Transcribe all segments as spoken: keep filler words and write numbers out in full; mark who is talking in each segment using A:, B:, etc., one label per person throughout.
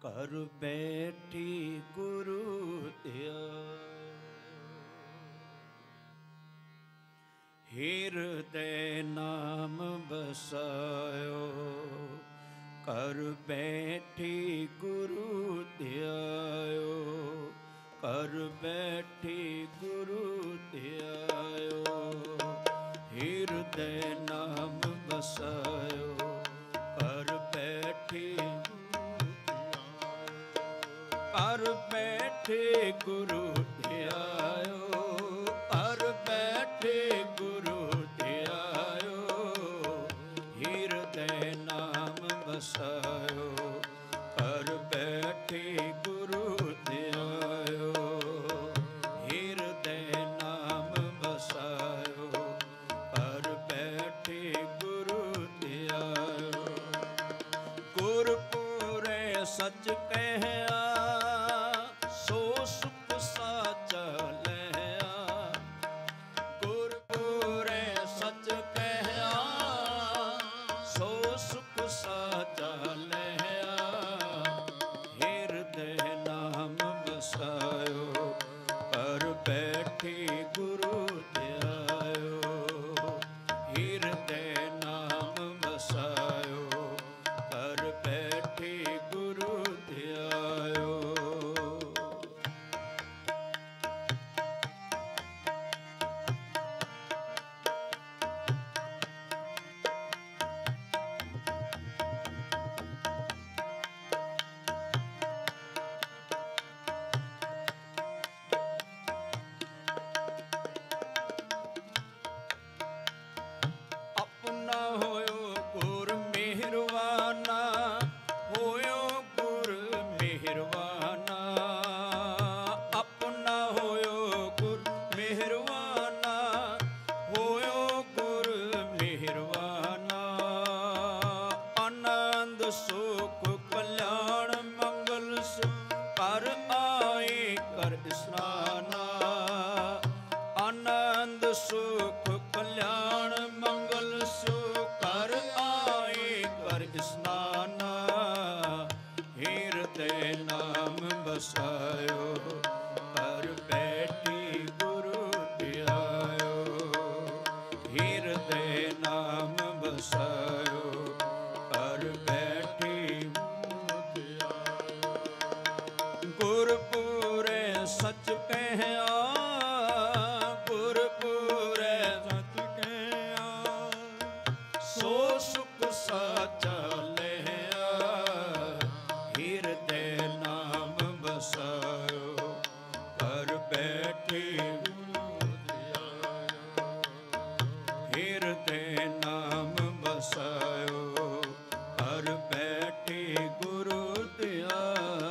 A: कर बैठी गुरु दिया। हृदय नाम बसायो कर बैठी गुरु ध्यायो। कर बैठी गुरु ध्यायो। हृदय नाम बसायो कर बैठी कर बैठे गुरु ध्यायो। कर बैठे गुरु ध्यायो। हृदय नाम बसायो कर बैठे गुरु ध्यायो। हृदय नाम बसायो कर बैठे गुरु ध्यायो। गुरपुरे सच कहया सो सुख साचा लहया। गुरपुरे सच कहया सो सुख साचा लहया। हृदय नाम बसायो कर बैठी गुरु ध्यायो। हृदय नाम बसायो कर बैठी गुरु ध्यायो। अपना होयो गुर मेहरवाना। होयो गुर मेहरवाना। अपना होयो गुर मेहरवाना। होयो गुर मेहरवाना। आनंद सुख कल्याण मंगल सुख कर आए कर स्नाना। आनंद सुख कल्याण मंगल सुख कर आए कर स्नाना। हृदय नाम बसायो कर बैठी गुरु ध्यायो। हृदय नाम बसायो कर बैठी गुरपुरे सच कहया। गुरपुरे सच कहया सो सुख साचा लहया। हृदय नाम बसायो कर बैठी गुरु ध्यायो। हृदय नाम बसायो कर बैठी गुरु ध्यायो।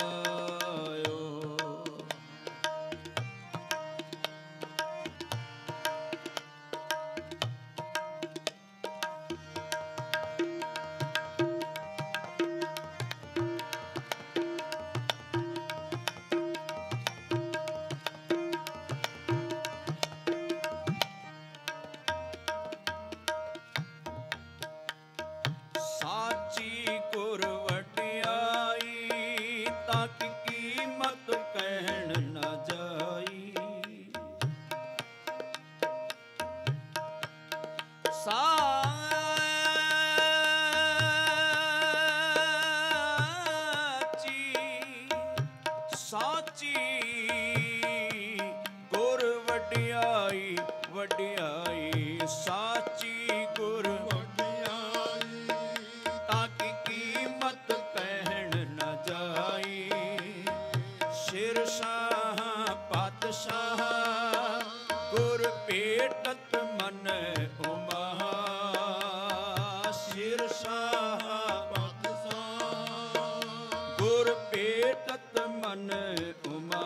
A: साची गुर वडियाई ताकि कीमत कहन न जाई। साची साची गुर वडियाई वडियाई। साची गुर ताकि कीमत कहन न जाई। शिरशाह पातशाह गुर पेटत मन उमा। शिरशाह पातशाह गुर पेटत मन उमा।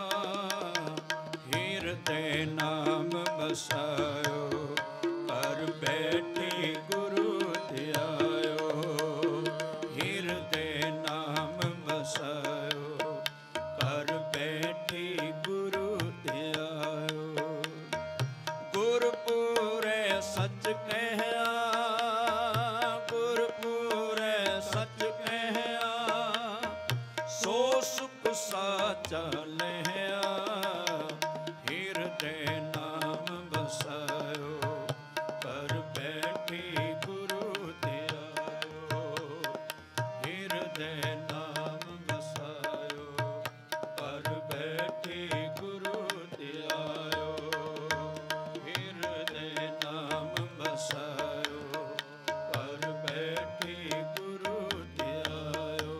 A: हृदय नाम बसायो कर बैठी गुरु ध्यायो। हृदय नाम बसायो कर बैठी गुरु ध्यायो। गुरपुरे सच कहया गुरपुरे सच कहया ਹਿਰਦੈ ਨਾਮ ਵਸਾਇਓ, ਘਰ ਬੈਠੇ ਗੁਰੂ ਧਿਆਇਓ। ਹਿਰਦੈ ਨਾਮ ਵਸਾਇਓ, ਘਰ ਬੈਠੇ ਗੁਰੂ ਧਿਆਇਓ।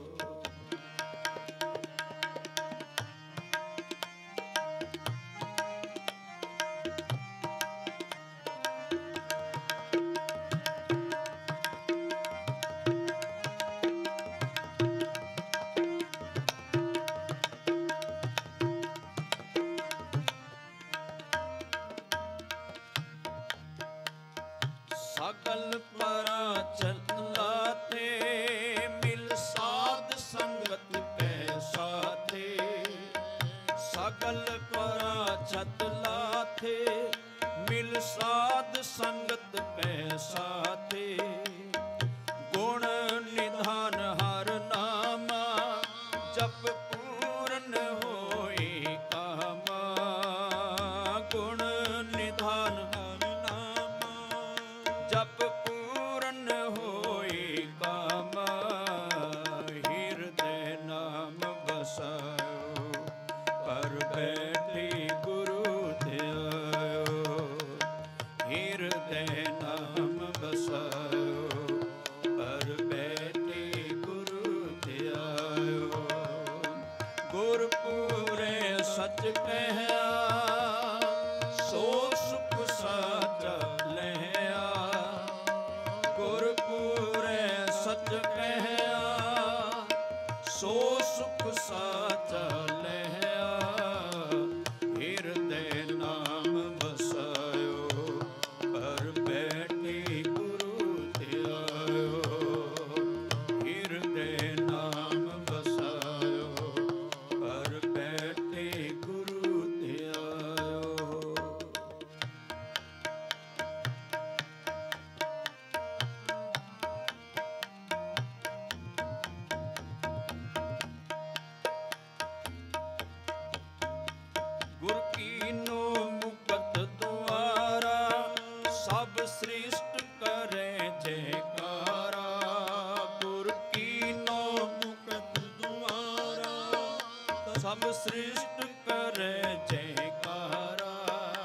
A: ਸਗਲ ਪਰਾਚਲ ਲਾਤੇ, ਮਿਲ ਸਾਧ ਸੰਗਤ ਕੈ ਸਾਥੇ। ਸਗਲ ਪਰਾਚਲ ਲਾਥੇ, ਮਿਲ ਸਾਧ ਸੰਗਤ ਕੈ ਸਾਥੇ। ਗੁਣ ਨਿਧਾਨ ਹਰ ਨਾਮਾ, ਜਪ ਪੂਰਨ ਹੋਏ ਕਾਮਾ। ਗੁਣ ਨਿਧਾਨ ਹਰ ਨਾਮਾ, ਜਪ ਪੂਰਨ ਹੋਏ ਕਾਮਾ। ਹਿਰਦੈ ਨਾਮ ਵਸਾਇਓ, ਘਰ ਬੈਠੇ ਗੁਰੂ ਧਿਆਇਓ। ਹਿਰਦੈ ਨਾਮ ਵਸਾਇਓ, ਘਰ ਬੈਠੇ ਗੁਰੂ ਧਿਆਇਓ। ਗੁਰਪੂਰੇ ਸੱਚ ਕਹਿਆ, ਸੋ ਸੁਖ ਸਾਚਾ ਲਹਿਆ। ਗੁਰਪੂਰੇ ਸੱਚ ਕਹਿਆ, ਸੋ ਸੁਖ ਸਾਚਾ ਲਹਿਆ। ਹਿਰਦੈ ਨਾਮ ਵਸਾਇਓ, ਘਰ ਬੈਠੇ ਗੁਰੂ ਧਿਆਇਓ। ਹਿਰਦੈ ਨਾਮ ਵਸਾਇਓ, ਘਰ ਬੈਠੇ ਗੁਰੂ ਧਿਆਇਓ। ਗੁਰ ਕੀਨੋ ਮੁਕਤ ਦੁਆਰਾ, ਸਭ ਸ੍ਰਿਸ਼ਟ ਕਰੇ ਜੈਕਾਰਾ। ਗੁਰ ਕੀਨੋ ਮੁਕਤ ਦੁਆਰਾ, ਸਭ ਸ੍ਰਿਸ਼ਟ ਕਰੇ ਜੈਕਾਰਾ।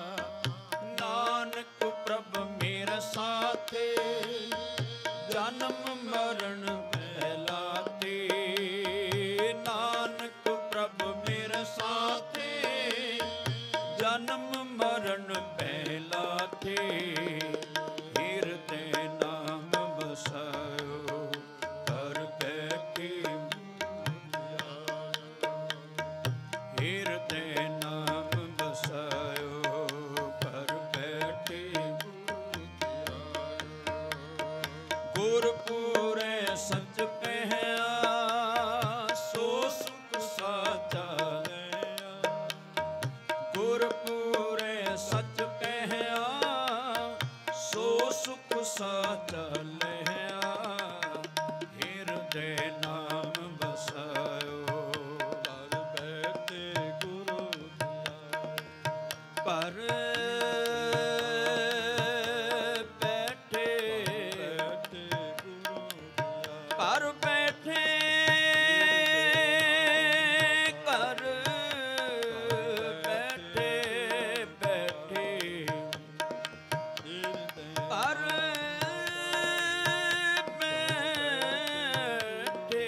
A: ਨਾਨਕ ਪ੍ਰਭ ਮੇਰਾ ਸਾਥੇ, ਜਨਮ ਮਰਨ ਪਹਿਲਾਤੇ। ਨਾਨਕ ਪ੍ਰਭ ਮੇਰਾ ਸਾਥੇ, ਜਨਮ ਮਰਨ ਪਹਿਲਾਥੇ। ਹਿਰਦੈ ਨਾਮ ਵਸਾਇਓ, ਘਰ ਬੈਠੇ ਹਿਰਦੈ ਨਾਮ ਵਸਾਇਓ, ਘਰ ਬੈਠੇ ਗੁਰਪੂਰੇ ਸੱਚ ਕਹਿਆ, ਸੋ ਸੁਖ ਸਾਚਾ ਲਹਿਆ। ਗੁਰਪੂਰੇ ਸੱਚ ਕਹਿਆ, ਸੋ ਸੁਖ ਸਾਚਾ ਲਹਿਆ। ਹਿਰਦੈ ਨਾਮ ਵਸਾਇਓ, ਘਰ ਬੈਠੇ ਗੁਰੂ ਧਿਆਇਓ। ਘਰ ਬੈਠੇ ਘਰ ਬੈਠੇ ਘਰ ਬੈਠੇ ਬੈਠੇ ਘਰ ਬੈਠੇ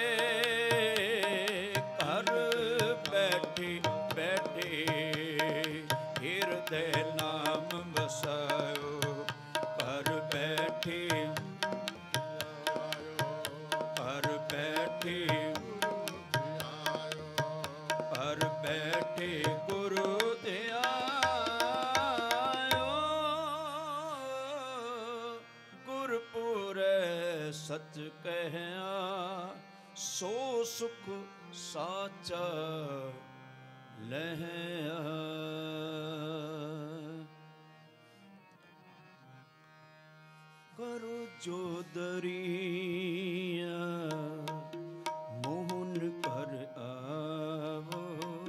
A: ਘਰ ਬੈਠੇ ਬੈਠੇ। ਹਿਰਦੈ ਨਾਮ ਵਸਾਇਓ, ਘਰ ਬੈਠੇ ਘਰ ਬੈਠੇ ਘਰ ਬੈਠੇ ਗੁਰੂ ਧਿਆਇਓ। ਗੁਰਪੂਰੇ ਸੱਚ ਕਹਿਆ, ਸੋ ਸੁਖ ਸਾਚਾ ਲਹਿਆ। ਕਰੋ ਜੋ ਦਰੀਆ, ਮੋਹਨ ਕਰ ਆਵੋ।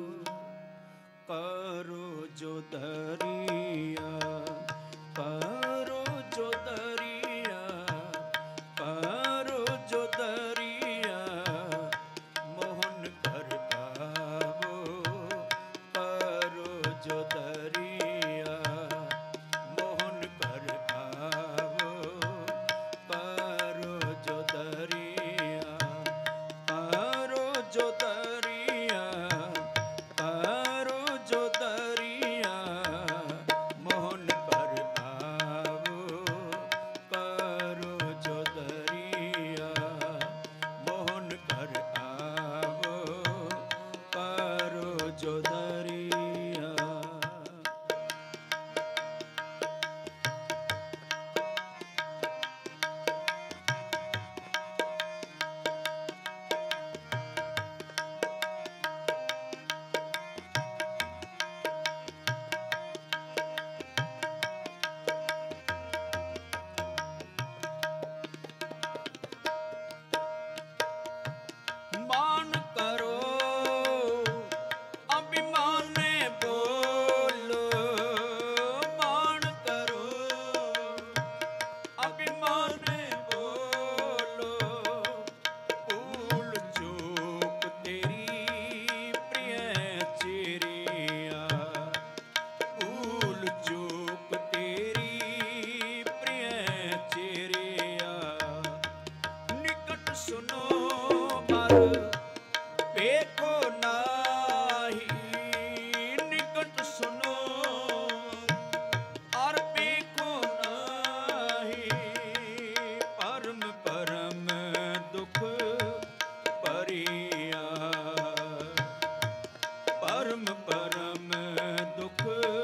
A: ਕਰੋ ਜੋ ਦਰੀਆ, ਕਰੋ ਜੋ ਦਰੀਆ, ਕਰੋ ਜੋ ਦਰੀਆ। जो दरिया करो जो दरिया मोहन कर आवो करो जो दरिया मोहन कर आवो करो जो दरिया। मान करो अभिमाने बोलो मान करो अभिमाने बोलो भूल चूक तेरी प्रिय चिड़िया भूल चूक तेरी प्रिय चिड़िया निकट सुनो देखो नाही निकट सुनो और देखो नाही परम परम दुख परिया परम परम दुख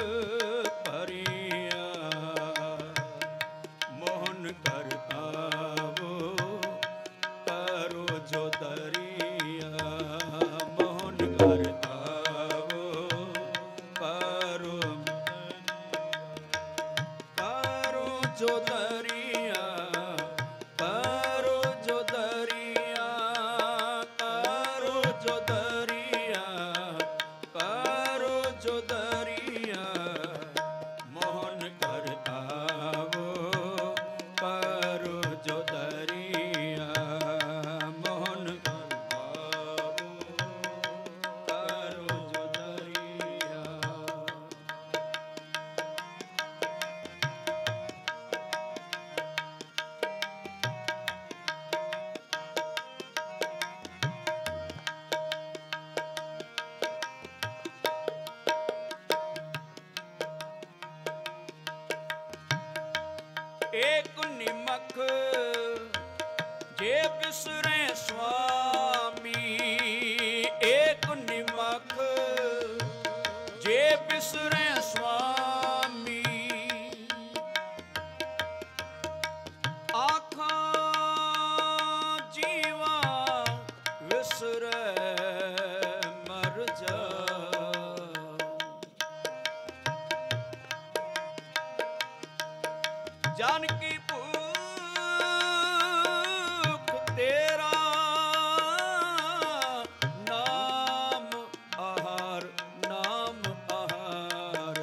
A: परिया मोहन कर आवो करो जो दरिया मोहन कर आवो करो करो जो दरिया करो जो दरिया करो जो दरिया करो जो दरिया मोहन कर आवो करो जो दरिया मोहन कर आवो करो जो दरिया। एक निमक जे बिसरे स्वामी एक निमक जे बिसरे स्वामी आखा जीवा विसरे मर जा जानकी भूख तेरा नाम आहार नाम आहार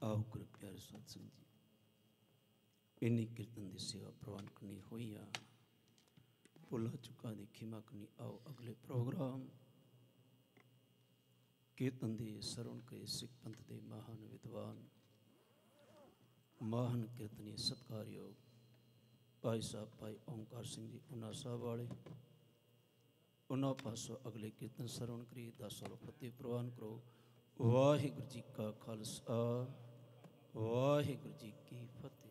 A: आओ गुरु प्यारे सत्संग जी, इन्नी कीर्तन की सेवा प्रवान करनी हुई आ, भुला चुका दी खिमा करनी। आओ अगले प्रोग्राम कीर्तन की सरवण के सिख पंथ के महान विद्वान महान कीर्तनी सत्कारयोग भाई साहब भाई ओंकार सिंह जी उन्ना साहब वाले उन्होंने पासों अगले कीर्तन सरवण करी दस वालों फतेह प्रवान करो। वाहिगुरु जी का खालसा वाहिगुरु जी की फतेह।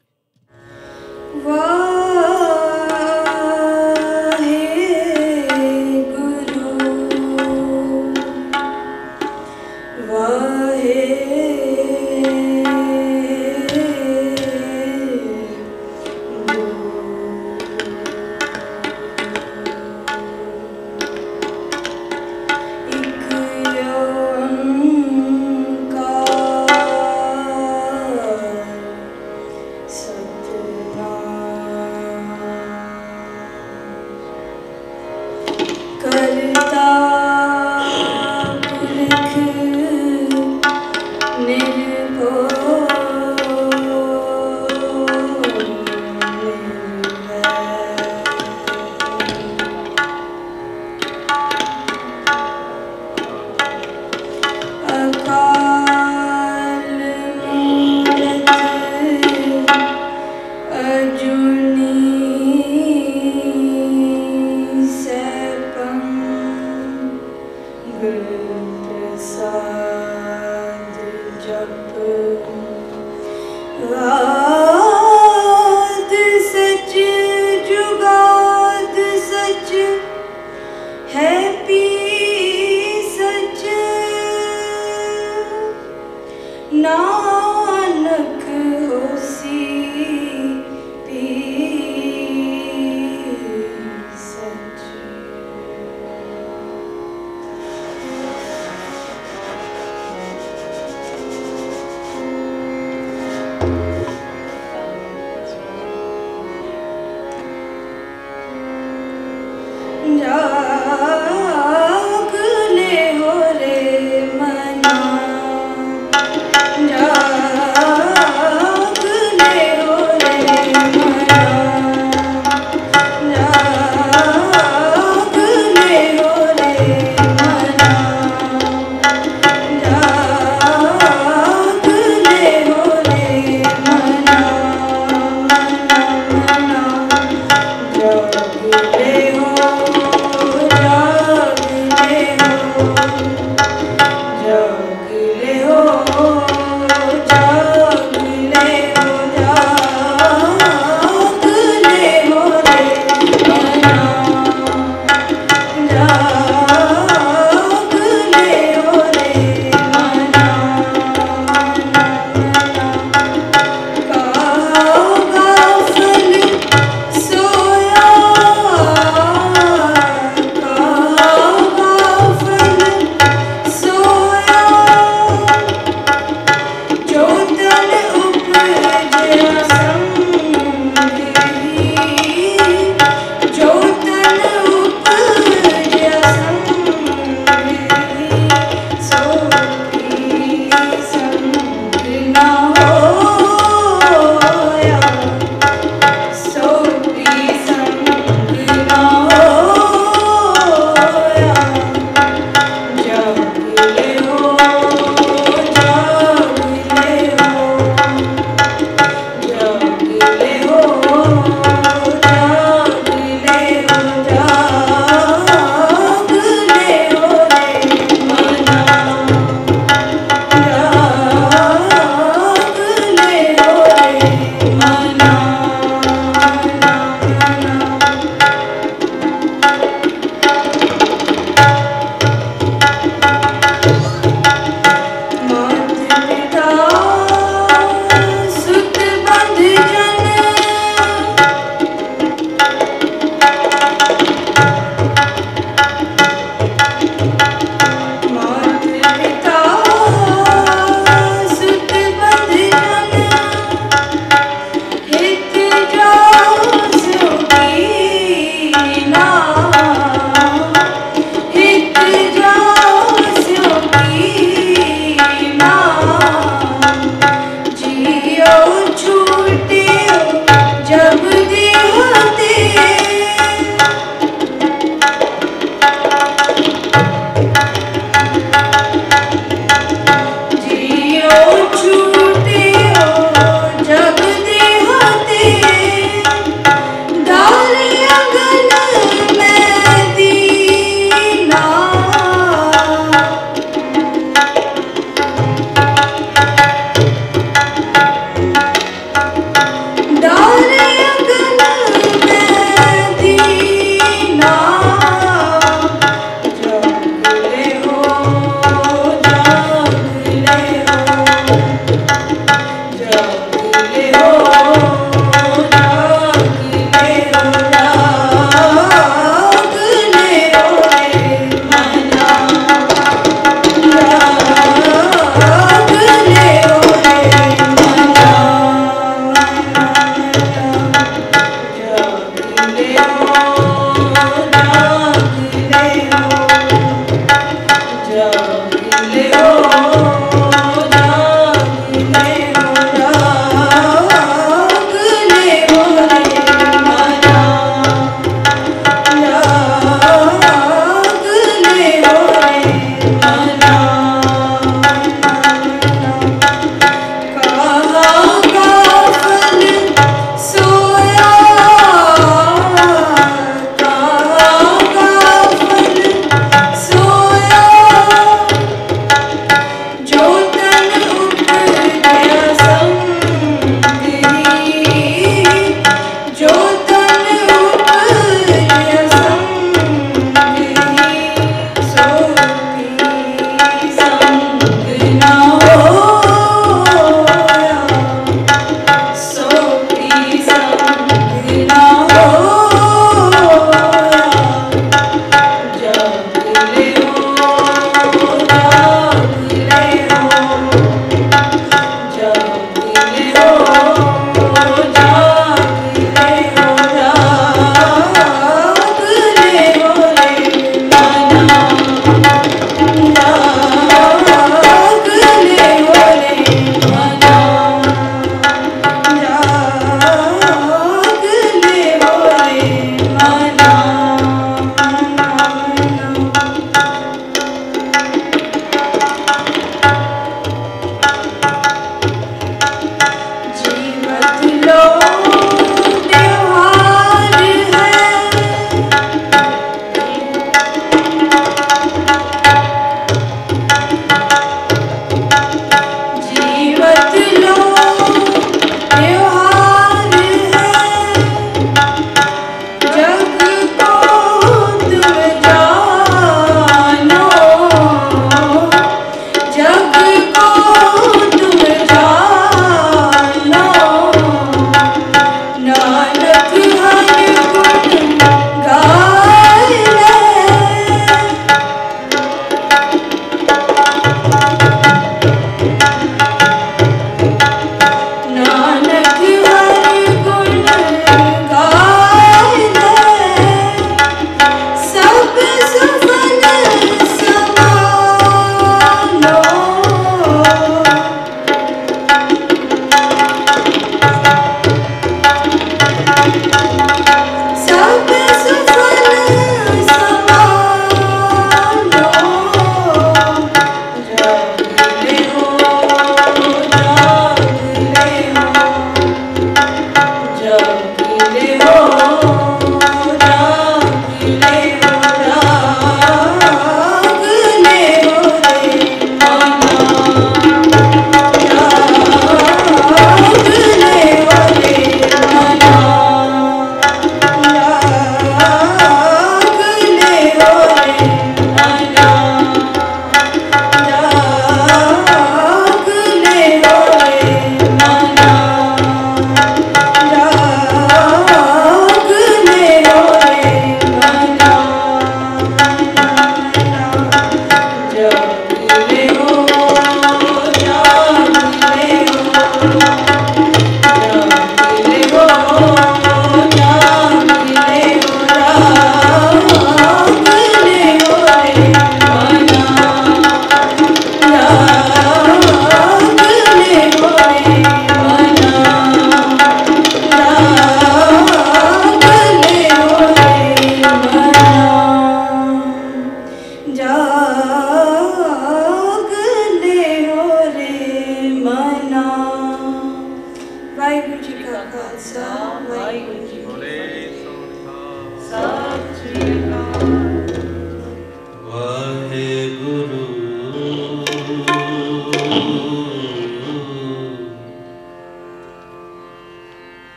B: जाग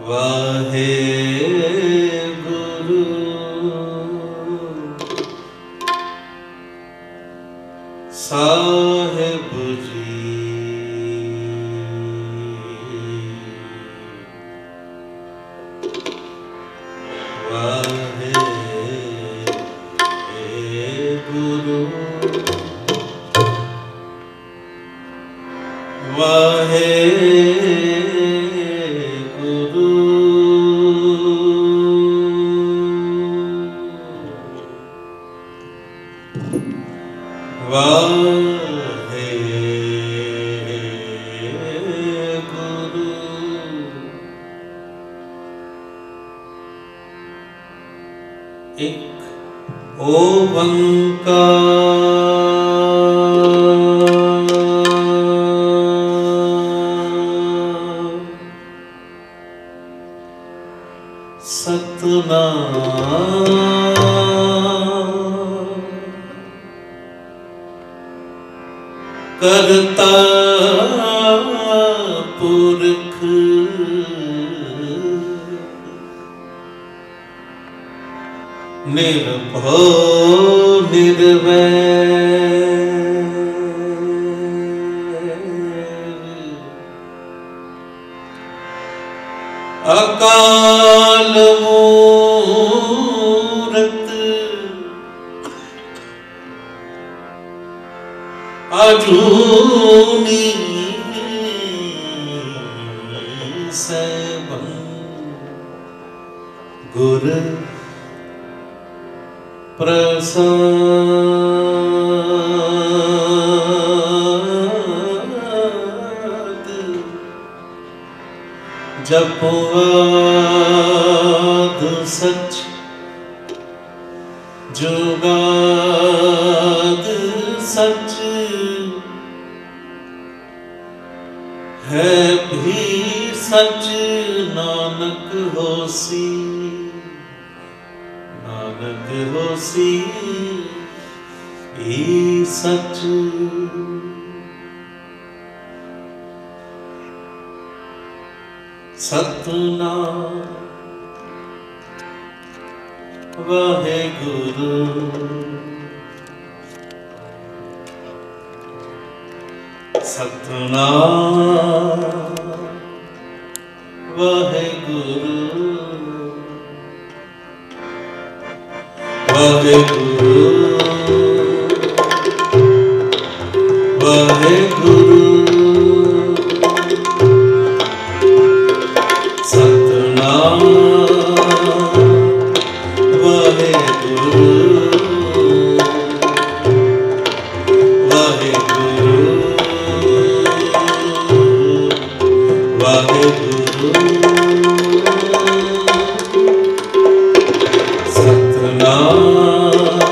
A: वाहे गुरु साहिब जी वाहे गुरु वाहे वाहे गुरु एक ओंकार सतनाम करता पुरख निर्भव निर्वैर अकाल मूरत अजूनी सैभं गुर प्रसाद जपवाद सच जुगाद सच है भी सच नानक होसी नानक होसी ई सच सतनाम वाहेगुरु सतनाम वाहेगुरु वाहेगुरु वाहेगुरु सतनाम वाहेगुरु वाहेगुरु वाहेगुरु सतनाम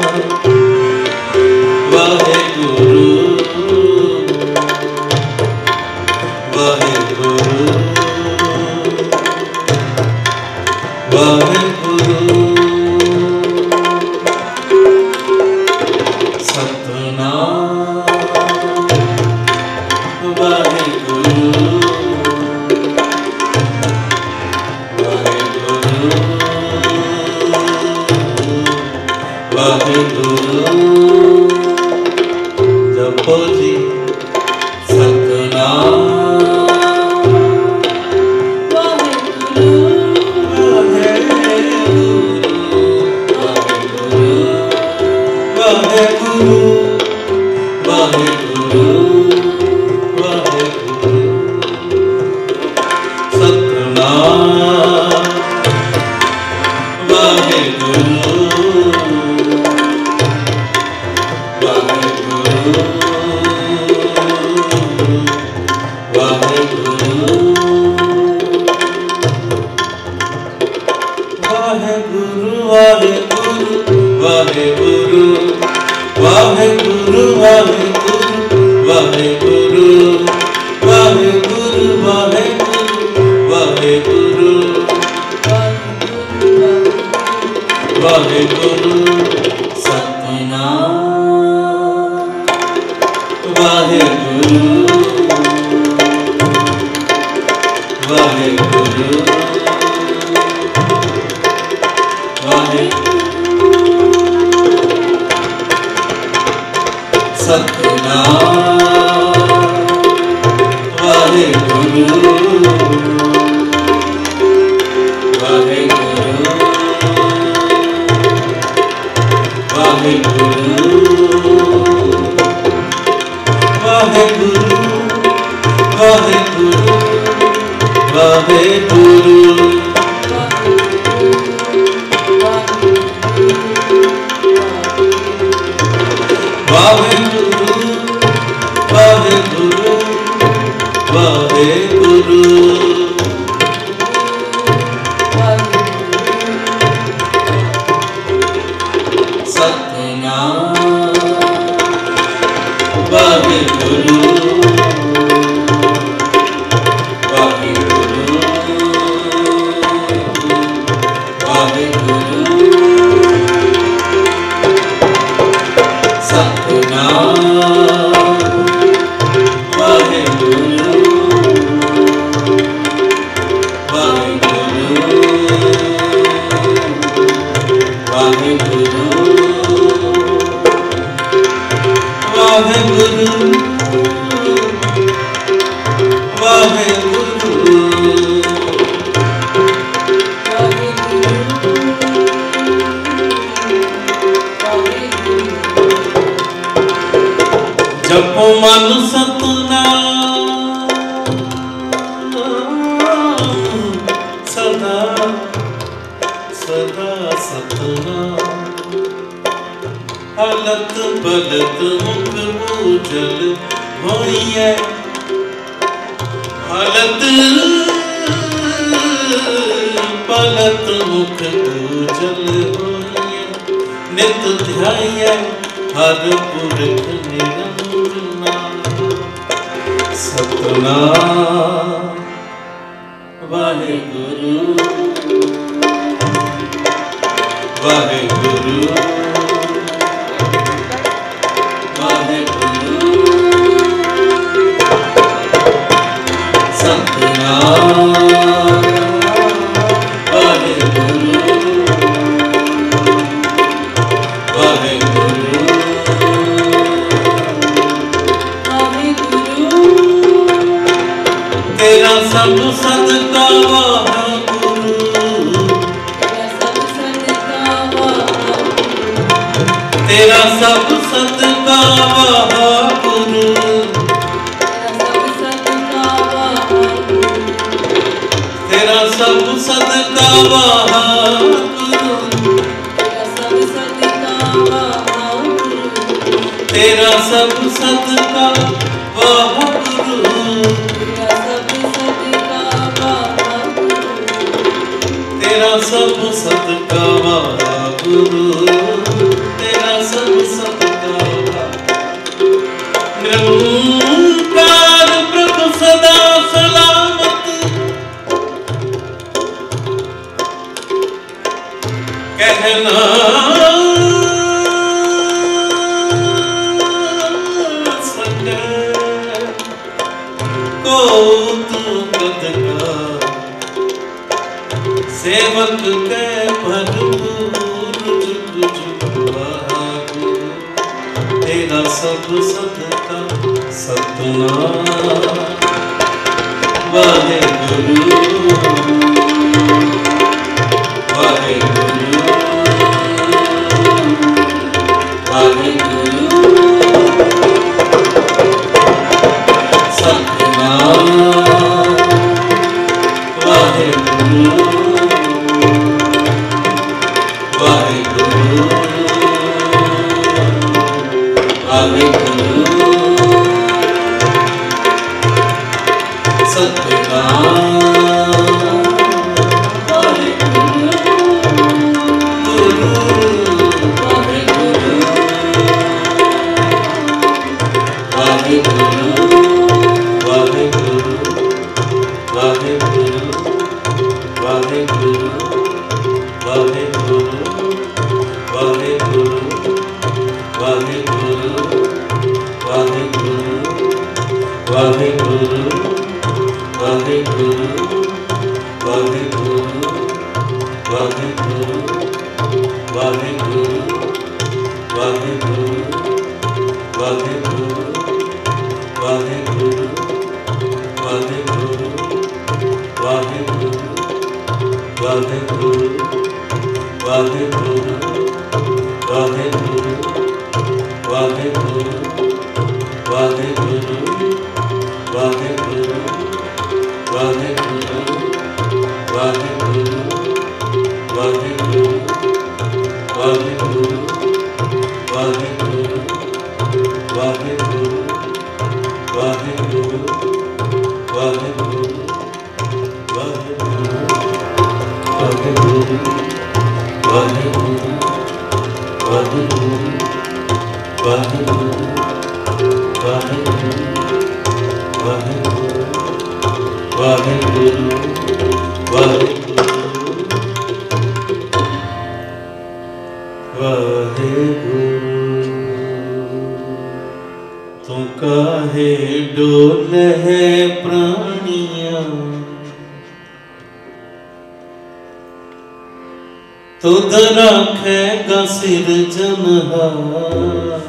B: तुध रखेगा सिरजनहार,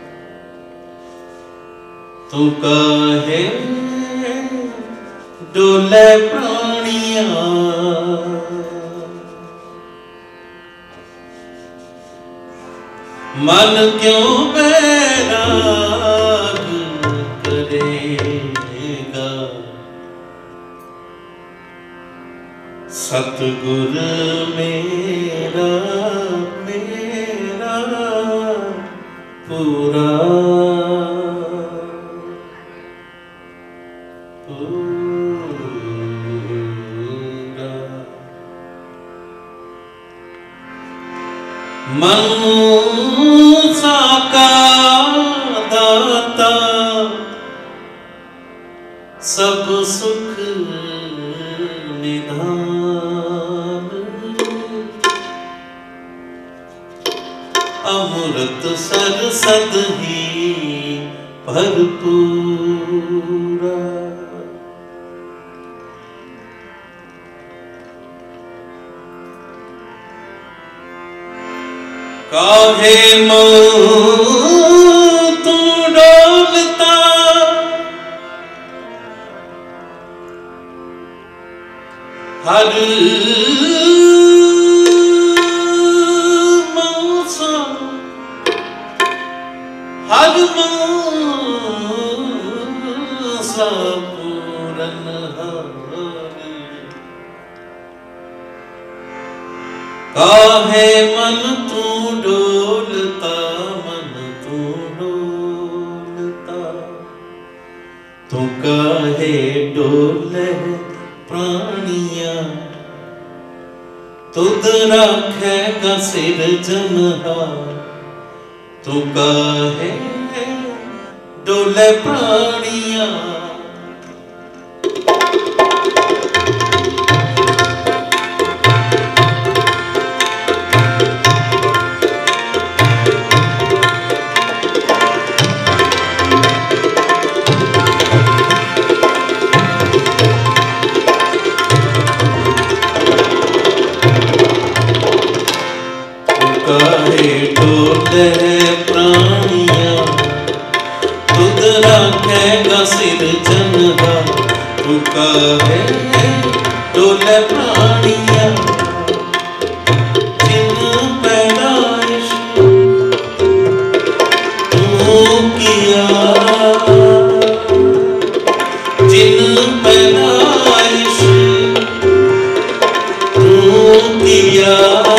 B: तू काहे डोले प्राणिया। मन क्यों बैराग करेगा, सतगुर मेरा मेरा पूरा पूरा। मनसा का दाता सब सुख निधान, अमृत सरसद ही भरपूरा। काहे मन तू डोलता, हर मौसम हर मौसा पूरन हार। काहे मन तू डोलता, मन तू डोलता, तू काहे डोले प्राणिया। तुध रखेगा सिरजनहार, तू काहे डोले प्राणिया। काहे डोले प्राणिया, तुध रखेगा सिरजनहार, तू काहे डोले प्राणिया। जिन पैदाइश तू किया, जिन पैदाइश तू किया,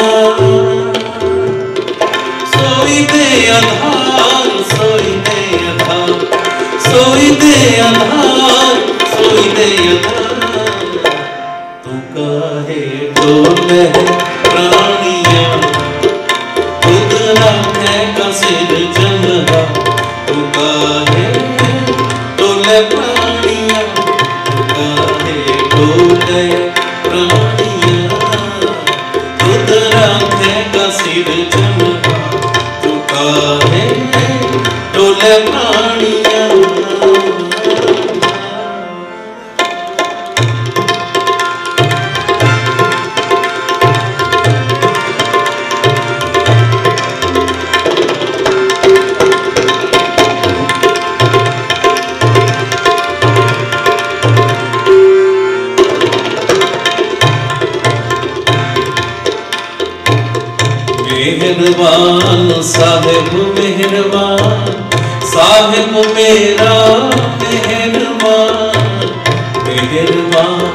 B: सोई दे आधार सोई दे आधार सोई दे आधार सोई दे आधार। तू काहे डोले प्राणिया, तुध रखेगा सिरजनहार, तू काहे डोले प्राणिया। तू काहे डोले प्राणिया, तुध रखेगा सिरजनहार, तू काहे डोले प्राणिया। मेहरबान साहिब मेहरबान, साहिब मेरा मेहरबान, मेहरबान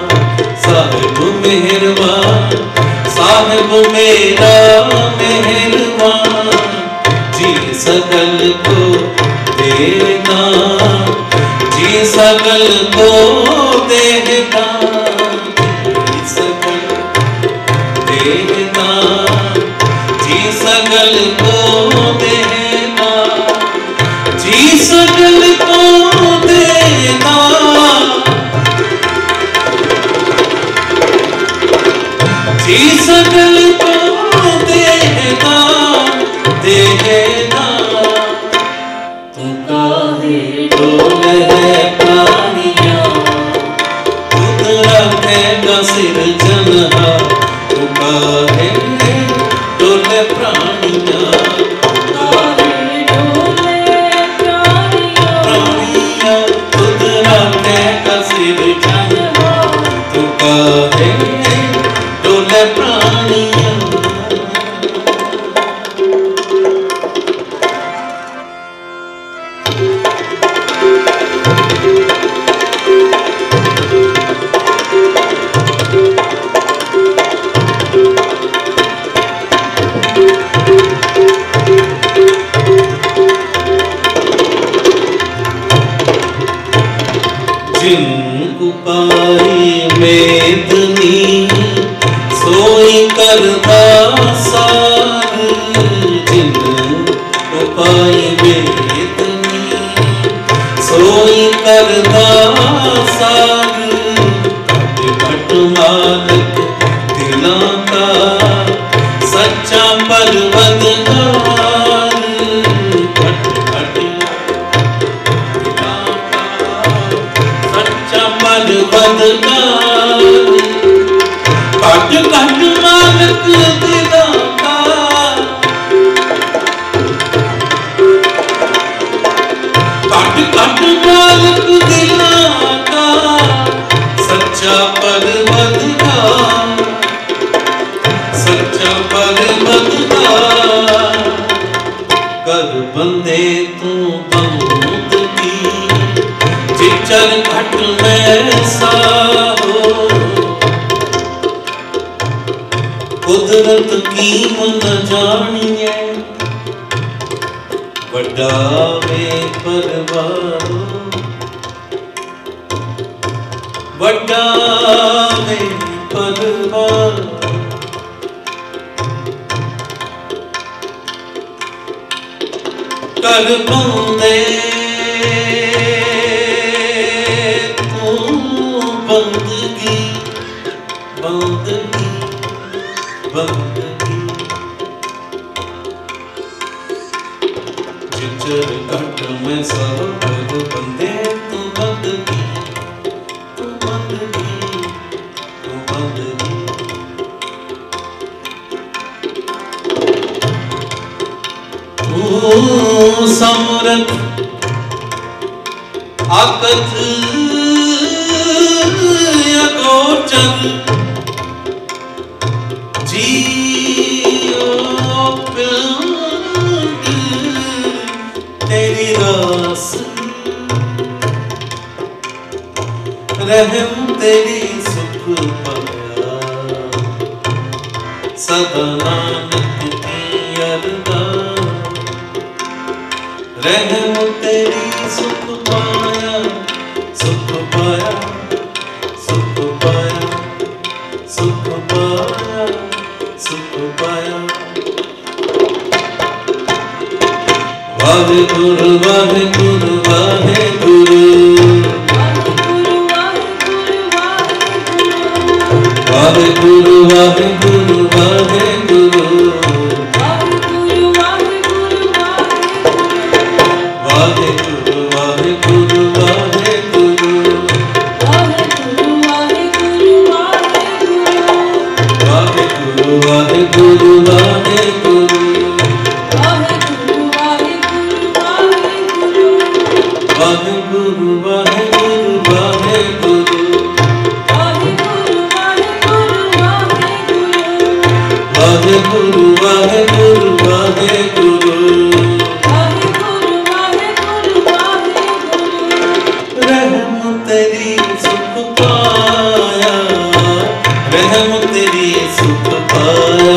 B: को देहदान, जी सकल देहदान, जी सकल को देहदान, जी सकल को देहदान, जी सकल को देहदान, देहदान। तू काहे डोले है प्राणियां, खुद रखेगा सिरजनहार। तू काहे डोले प्राणियां, प्राणियां, खुद रखेगा सिरजनहार। तू काहे डोले प्राणियां। जिन उपाय मेदनी सोई करता सार, जिन उपाय मेदनी सोई करता सार। घट मालक दिलों का सच्चा परवरदिगार, घट घट दिलों का सच्चा परवरदिगार। घट घट मालक दिलों का, घट घट मालक दिलों का सच्चा परवरदिगार, सच्चा परवरदिगार। कर बंदे तू बंदगी, चिचर घट में सा हो। कुदरत की मन जानिए, बड़ा वे परवार, बड़ा वे परवार। कर बंदे तू बंदगी, बंदगी, बंदगी। चिचर घट में सब कर बंदे तू बंदगी, तू बंदगी, तू बंदगी। तू समरथ आकथ अगोचर, जियो पिंड तेरी रास, रहम तेरी सुख पाया। सदा नानक की अरदास, रहम तेरी सुख पाया, सुख पाया, सुख पाया, सुख पाया, सुख पाया। वाहेगुरु वाहेगुरु वाहेगुरु, वाहेगुरु वाहेगुरु वाहेगुरु, वाहेगुरु वाहेगुरु वाहेगुरु, वाहेगुरु वाहेगुरु वाहेगुरु, वाहेगुरु वाहेगुरु वाहेगुरु, वाहेगुरु वाहेगुरु वाहेगुरु। रहम तेरी सुख पाया, रहम तेरी सुख पाया।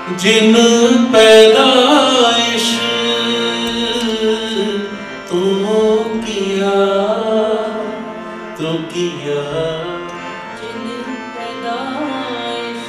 B: जिन पैदाइश तू किया तू किया
C: जिन पैदाइश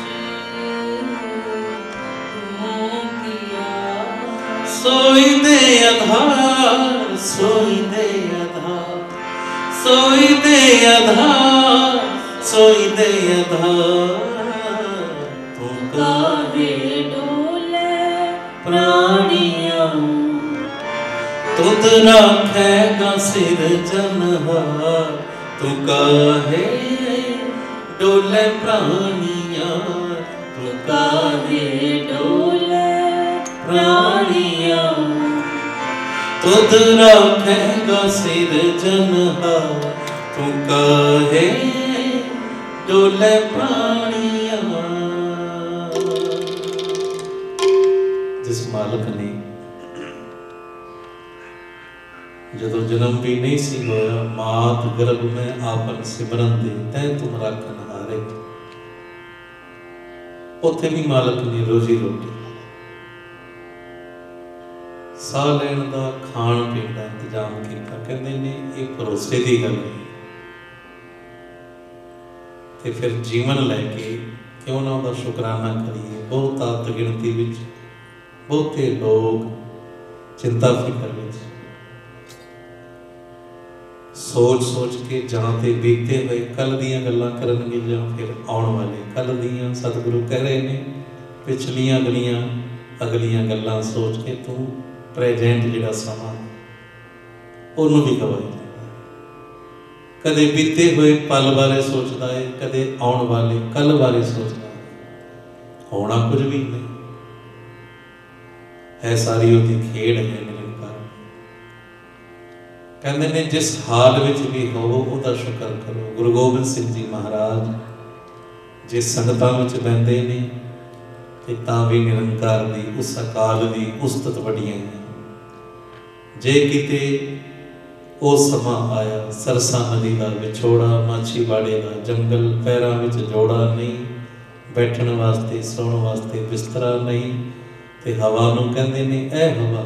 C: तू किया
B: सोई दे आधार सोई दे आधार सोई दे आधार सोई दे आधार तू
C: काहे डोले प्राणियां
B: तुद राखेगा सिर जनहार तू काहे डोले प्राणियां तू काहे
C: डोले प्राणियां
B: तुद राखेगा सिर जनहार तू काहे डोले प्राणियां। जिस मालिक ने जदों जन्म भी नहीं सी होया मात गर्भ में आपन सिमरन दे तै तुम राखन हारे, उत्थे भी मालिक ने रोजी रोटी साह लैण दा खाण पीण दा इंतजाम किया। कहते ने ये भरोसे की गल है ते फिर जीवन लैके क्यों ना उहदा शुकराना करिए। बहुत आत गिणती विच बहुते लोग चिंता फिकर विच सोच सोच के जां ते बीते हुए कल दियां गल्लां करनगे जां फिर आउण वाले कल दियां। सतगुरु कह रहे ने पिछलियां अगलियां अगलियां गल्लां सोच के तू प्रेजेंट जिहड़ा समा उहनूं भी गवाई जांदा। कदे बीते हुए पल बारे सोचदा है, कदे आउण वाले कल बारे सोचदा है। होना कुछ भी नहीं है, सारी उहदी खेड़ है निरंकार। कहते ने जिस हाल विच भी हो उहदा शुक्र करो। गुरु गोबिंद सिंह जी महाराज जिस संगतां विच बहिंदे ने ते तां भी निरंकार दी उस अकाल दी उस्तत वड्डियां हैं। जे किते ਉਹ ਸਮਾਂ ਆਇਆ ਸਰਸਾ ਨਦੀ ਦਾ ਵਿਛੋੜਾ ਮਾਛੀਵਾੜੇ ਦਾ ਜੰਗਲ ਪੈਰਾਂ ਵਿੱਚ ਜੋੜਾ ਨਹੀਂ ਬੈਠਣ ਵਾਸਤੇ ਸੌਣ ਵਾਸਤੇ ਬਿਸਤਰਾ ਨਹੀਂ ਤੇ ਹਵਾ ਨੂੰ ਕਹਿੰਦੇ ਨੇ ਇਹ ਹਵਾ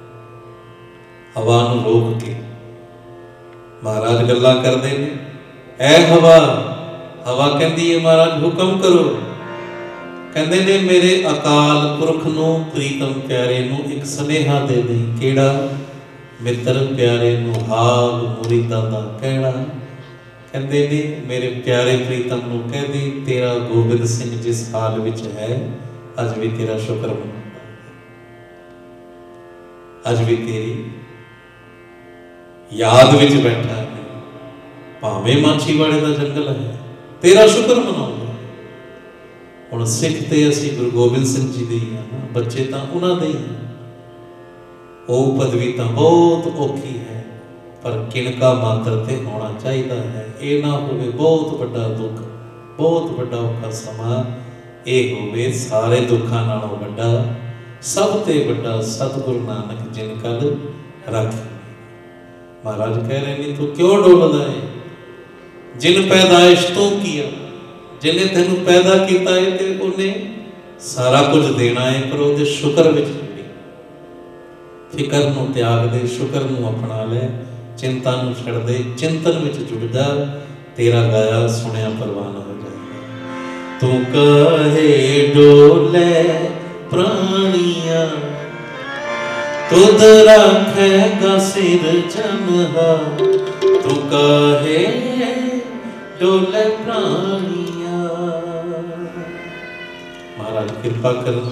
B: ਹਵਾ ਨੂੰ ਰੋਕ ਕੇ ਮਹਾਰਾਜ ਗੱਲਾਂ ਕਰਦੇ ਨੇ ਇਹ ਹਵਾ ਹਵਾ ਕਹਿੰਦੀ ਹੈ ਮਹਾਰਾਜ ਹੁਕਮ ਕਰੋ। ਕਹਿੰਦੇ ਨੇ ਮੇਰੇ ਅਕਾਲ ਪੁਰਖ ਨੂੰ ਪ੍ਰੀਤਮ ਪਿਆਰੇ ਨੂੰ ਇੱਕ ਸੁਨੇਹਾ ਦੇ ਦੇ। ਕਿਹੜਾ? मित्र प्यारे नूं हाग मुरीदां दा कहना। कहते ने मेरे प्यारे प्रीतम नूं कह दे तेरा गोबिंद सिंह जिस हाल विच है अज भी तेरा शुक्र मनाता है, अज भी तेरी याद विच बैठा है। भावें माछीवाड़े दा जंगल है तेरा शुक्र मनाउंदा। हुण सिख ते असीं गुरु गोबिंद सिंह जी दे ही हां ना, बच्चे तां उन्हां दे ही। वो पदवी तो बहुत औखी है पर किणका मात्र ते होना चाहिए है। ये ना होवे बहुत बड़ा दुख बहुत बड़ा औखा समा, ये होवे सारे दुखों नालों बड़ा सब ते बड़ा सतगुरु नानक जिन कल राखी। महाराज कह रहे नहीं तू क्यों डोलदा है? जिन पैदाइश तू किया, जिन्हें तेनू पैदा किया है ते उन्हें सारा कुछ देना है पर उहदे शुक्र विच फिकर नूं त्याग दे, शुक्र नूं अपना ले, चिंता नूं छड़ दे, चिंतन विच जुड़ जा, तेरा गाया सुनिया परवान हो जाएगा। तू काहे डोले प्राणियां तुद राखेगा सिर जनहार तू काहे डोले प्राणियां। महाराज कृपा कर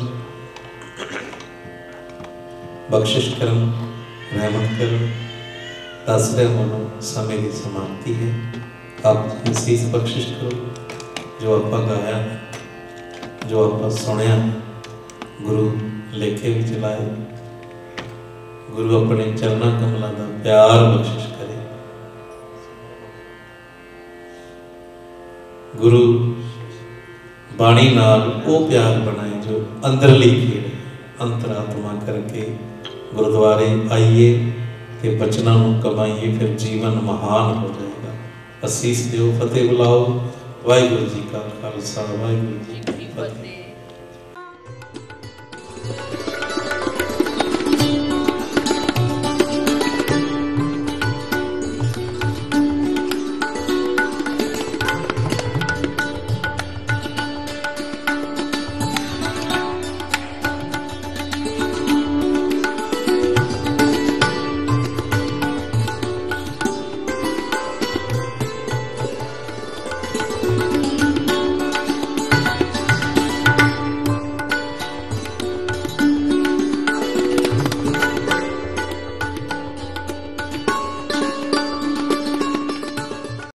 B: बख्शिश कर रहमत कर। दस रहे मनो समय की समाप्ति है, आप असीस बख्शिश करो। जो आप गाया जो आप सुनिया गुरु लेखे भी चलाए, गुरु अपने चरणा कमलों का प्यार बख्शिश करे। गुरु बाणी नाल वो प्यार बनाए जो अंदरली खेड़ अंतरात्मा करके गुरुद्वारे आइए ते बचना कमाइए, फिर जीवन महान हो जाएगा। असीस दो फतेह बुलाओ। वाहिगुरू जी का खालसा वाहिगुरू जी की फतेह।